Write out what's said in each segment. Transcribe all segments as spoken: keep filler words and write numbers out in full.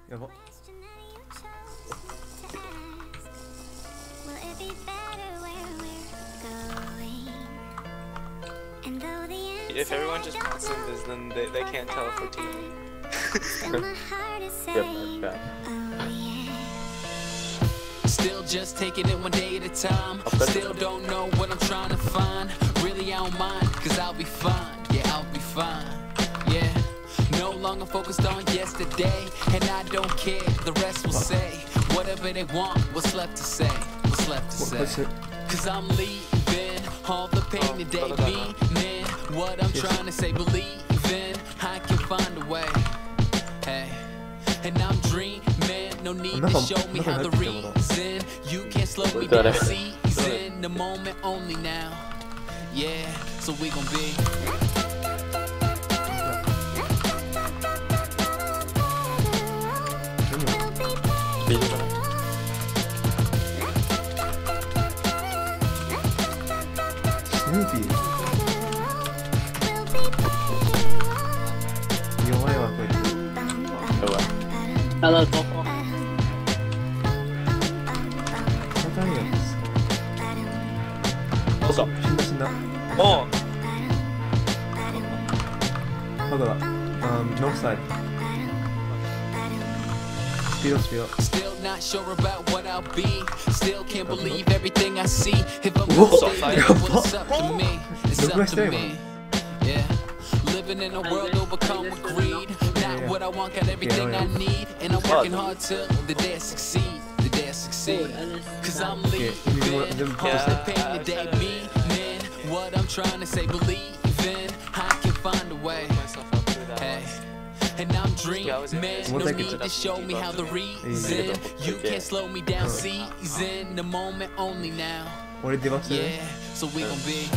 やば。 If everyone just puts in this, then they, they can't tell if we're teaming. Yep, that's bad. Still just taking it one day at a time. Still don't know what I'm trying to find. Really I don't mind, cause I'll be fine. Yeah, I'll be fine. Yeah. No longer focused on yesterday, and I don't care, the rest will say whatever they want. What's left to say? What's left to say? Cause I'm leaving all the pain today, me, man. What I'm trying to say, believe in, I can find a way. Hey, and I'm dreaming, no need to show me how the reason. You can't slow me down, season the moment only now. Yeah, so we gon' be. Hello, Coco. Also, Oh! Hold on. Um, north side. Speed, speed. Still not sure about what I'll be. Still can't believe everything I see. If I'm mistaken, it's up to me. It's up to me. Yeah. Living in a world overcome with greed. Not what I want, got everything I need. And I'm working hard till the day I succeed. The day I succeed. Cause I'm leaving all the pain today. Me, man, what I'm trying to say, believe in, I can find a way. Hey. And I'm dreaming, no need to show me how the reason. You can't slow me down, season the moment only now. Yeah, so we gon' be.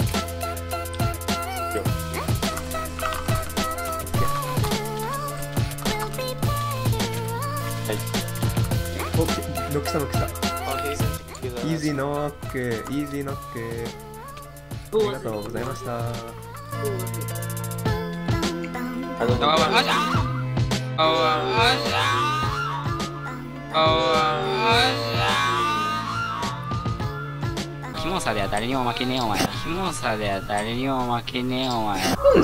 ノックしたノックした。イージーノック、イージーノック。ありがとうございました。 キモさでは誰にも負けねえお前。キモさでは誰にも負けねえお前。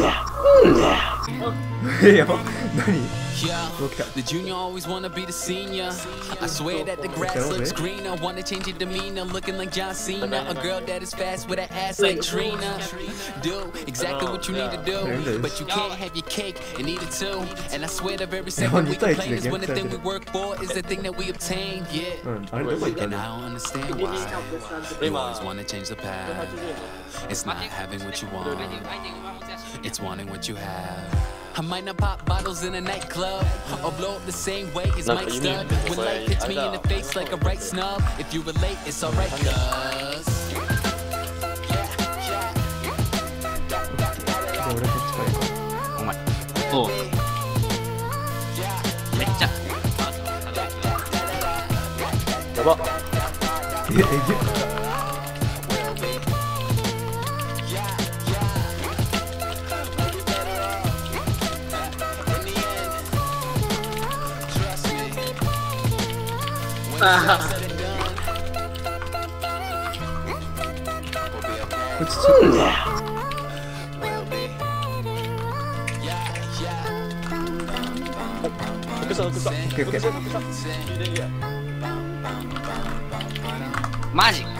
え、やば。何？ Yeah, the junior always wanna be the senior. I swear that the grass looks greener. Wanna change your demeanor, looking like John Cena. A girl that is fast with an ass like Trina. Do exactly what you need to do, but you can't have your cake and eat it too. And I swear the very second we complain is when the thing we work for is the thing that we obtain. Yeah, and I don't understand why you always wanna change the path. It's not having what you want, it's wanting what you have. I might not pop bottles in a nightclub or blow up the same way as Mike Stud. When life hits me in the face like a right snub, if you relate, it's alright, cuz. Oh. めっちゃ。 やば。 え、えぐ。こっちちょっとだ。 マジ？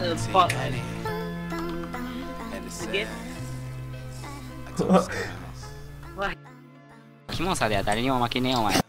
すげえ。キモさでは誰にも負けねえお前。